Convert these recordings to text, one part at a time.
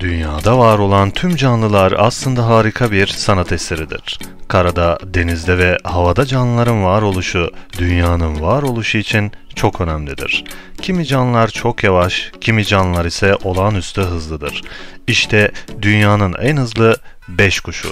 Dünyada var olan tüm canlılar aslında harika bir sanat eseridir. Karada, denizde ve havada canlıların varoluşu, dünyanın varoluşu için çok önemlidir. Kimi canlılar çok yavaş, kimi canlılar ise olağanüstü hızlıdır. İşte dünyanın en hızlı 5 kuşu.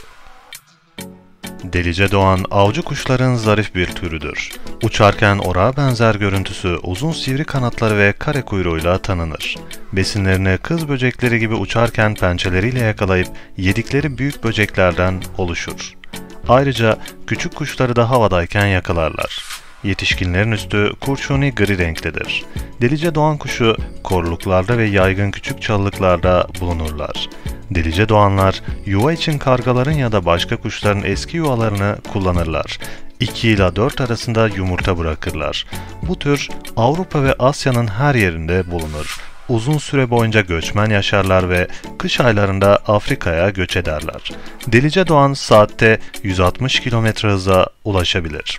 Delice doğan avcı kuşların zarif bir türüdür. Uçarken orağa benzer görüntüsü uzun sivri kanatları ve kare kuyruğuyla tanınır. Besinlerini kız böcekleri gibi uçarken pençeleriyle yakalayıp yedikleri büyük böceklerden oluşur. Ayrıca küçük kuşları da havadayken yakalarlar. Yetişkinlerin üstü kurşuni gri renktedir. Delice doğan kuşu korluklarda ve yaygın küçük çalılıklarda bulunurlar. Delice doğanlar yuva için kargaların ya da başka kuşların eski yuvalarını kullanırlar. 2 ila 4 arasında yumurta bırakırlar. Bu tür Avrupa ve Asya'nın her yerinde bulunur. Uzun süre boyunca göçmen yaşarlar ve kış aylarında Afrika'ya göç ederler. Delice doğan saatte 160 km hıza ulaşabilir.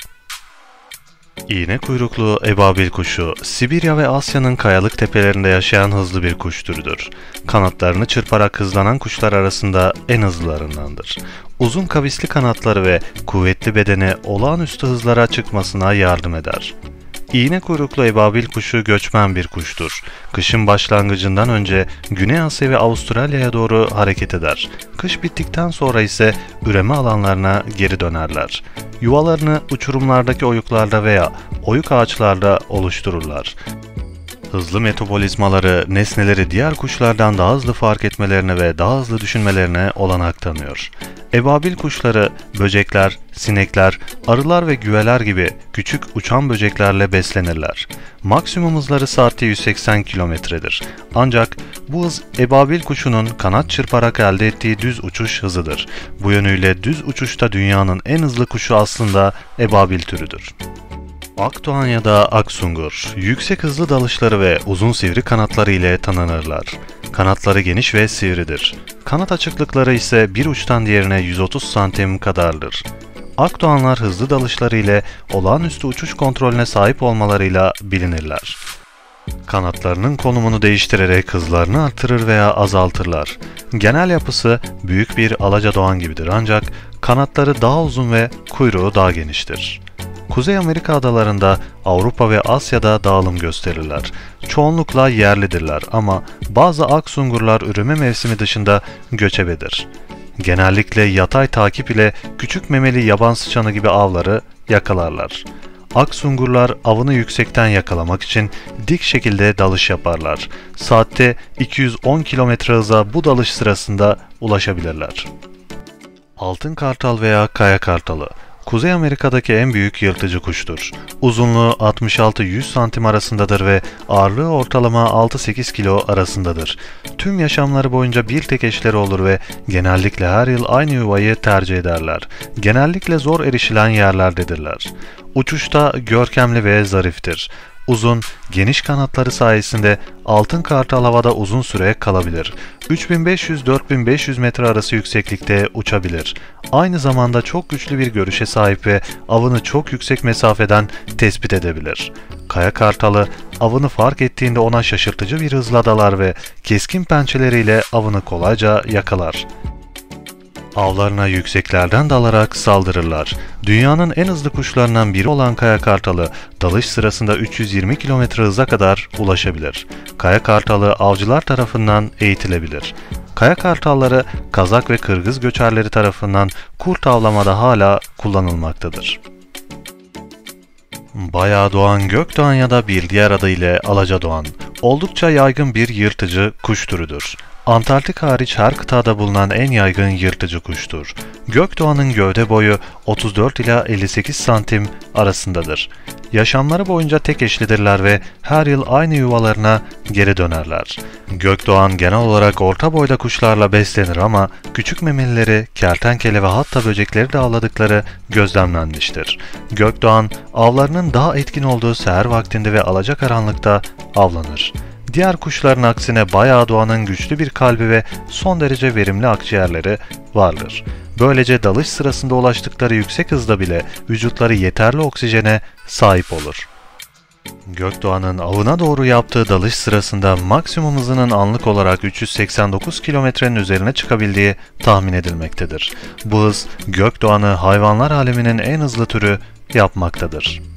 İğne kuyruklu ebabil kuşu, Sibirya ve Asya'nın kayalık tepelerinde yaşayan hızlı bir kuş türüdür. Kanatlarını çırparak hızlanan kuşlar arasında en hızlılarındandır. Uzun kavisli kanatları ve kuvvetli bedeni olağanüstü hızlara çıkmasına yardım eder. İğne kuyruklu ebabil kuşu göçmen bir kuştur. Kışın başlangıcından önce Güney Asya ve Avustralya'ya doğru hareket eder. Kış bittikten sonra ise üreme alanlarına geri dönerler. Yuvalarını uçurumlardaki oyuklarda veya oyuk ağaçlarda oluştururlar. Hızlı metabolizmaları nesneleri diğer kuşlardan daha hızlı fark etmelerine ve daha hızlı düşünmelerine olanak tanıyor. Ebabil kuşları böcekler, sinekler, arılar ve güveler gibi küçük uçan böceklerle beslenirler. Maksimum hızları saatte 180 kilometredir. Ancak bu hız ebabil kuşunun kanat çırparak elde ettiği düz uçuş hızıdır. Bu yönüyle düz uçuşta dünyanın en hızlı kuşu aslında ebabil türüdür. Akdoğan ya da aksungur, yüksek hızlı dalışları ve uzun sivri kanatları ile tanınırlar. Kanatları geniş ve sivridir. Kanat açıklıkları ise bir uçtan diğerine 130 santim kadardır. Akdoğanlar hızlı dalışları ile olağanüstü uçuş kontrolüne sahip olmalarıyla bilinirler. Kanatlarının konumunu değiştirerek hızlarını artırır veya azaltırlar. Genel yapısı büyük bir alacadoğan gibidir ancak kanatları daha uzun ve kuyruğu daha geniştir. Kuzey Amerika adalarında, Avrupa ve Asya'da dağılım gösterirler. Çoğunlukla yerlidirler ama bazı aksungurlar üreme mevsimi dışında göçebedir. Genellikle yatay takip ile küçük memeli yaban sıçanı gibi avları yakalarlar. Aksungurlar avını yüksekten yakalamak için dik şekilde dalış yaparlar. Saatte 210 km hıza bu dalış sırasında ulaşabilirler. Altın kartal veya kaya kartalı Kuzey Amerika'daki en büyük yırtıcı kuştur. Uzunluğu 66-100 santim arasındadır ve ağırlığı ortalama 6-8 kilo arasındadır. Tüm yaşamları boyunca bir tek eşleri olur ve genellikle her yıl aynı yuvayı tercih ederler. Genellikle zor erişilen yerlerdedirler. Uçuşta görkemli ve zariftir. Uzun, geniş kanatları sayesinde altın kartal havada uzun süre kalabilir. 3500-4500 metre arası yükseklikte uçabilir. Aynı zamanda çok güçlü bir görüşe sahip ve avını çok yüksek mesafeden tespit edebilir. Kaya kartalı avını fark ettiğinde ona şaşırtıcı bir hızla dalar ve keskin pençeleriyle avını kolayca yakalar. Avlarına yükseklerden dalarak saldırırlar. Dünyanın en hızlı kuşlarından biri olan kaya kartalı, dalış sırasında 320 km hıza kadar ulaşabilir. Kaya kartalı avcılar tarafından eğitilebilir. Kaya kartalları Kazak ve Kırgız göçerleri tarafından kurt avlamada hala kullanılmaktadır. Bayağı doğan gökdoğan ya da bir diğer adıyla alacadoğan, oldukça yaygın bir yırtıcı kuş türüdür. Antarktik hariç her kıtada bulunan en yaygın yırtıcı kuştur. Gökdoğan'ın gövde boyu 34 ila 58 santim arasındadır. Yaşamları boyunca tek eşlidirler ve her yıl aynı yuvalarına geri dönerler. Gökdoğan genel olarak orta boyda kuşlarla beslenir ama küçük memelileri, kertenkele ve hatta böcekleri de avladıkları gözlemlenmiştir. Gökdoğan avlarının daha etkin olduğu seher vaktinde ve alacakaranlıkta avlanır. Diğer kuşların aksine bayağı doğanın güçlü bir kalbi ve son derece verimli akciğerleri vardır. Böylece dalış sırasında ulaştıkları yüksek hızda bile vücutları yeterli oksijene sahip olur. Gökdoğan'ın avına doğru yaptığı dalış sırasında maksimum hızının anlık olarak 389 kilometrenin üzerine çıkabildiği tahmin edilmektedir. Bu hız, Gökdoğan'ı hayvanlar aleminin en hızlı türü yapmaktadır.